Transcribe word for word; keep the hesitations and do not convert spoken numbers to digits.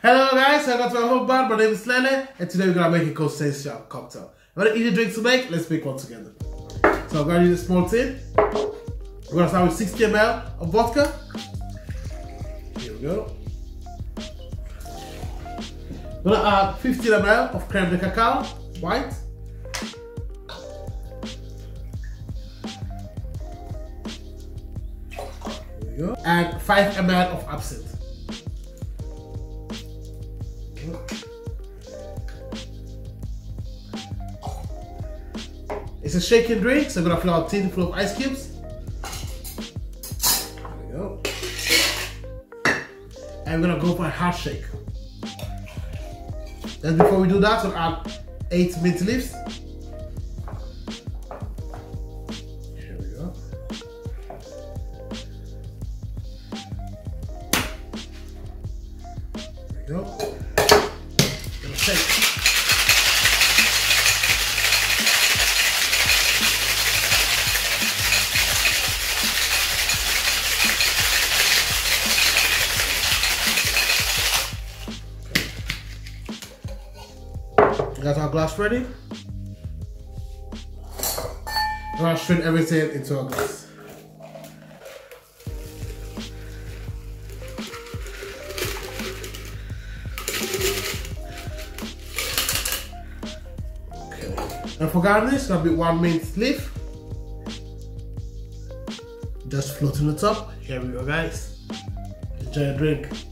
Hello guys, welcome to my home bar. My name is Lele, and today we're gonna make a consensual cocktail. Very easy drink to make. Let's make one together. So I'm gonna use a small tin. We're gonna start with sixty milliliters of vodka. Here we go. We're gonna add fifty milliliters of creme de cacao, white. There we go. And five milliliters of absinthe. It's a shaken drink, so I'm gonna fill out a tin full of ice cubes. There we go. And we're gonna go for a hard shake. Then before we do that, we'll add eight mint leaves. Here we go. There we go. Gonna shake. We got our glass ready. We're gonna strain everything into a glass. Okay. And for garnish, gonna be one mint leaf. Just float on the top. Here we go, guys. Enjoy a drink.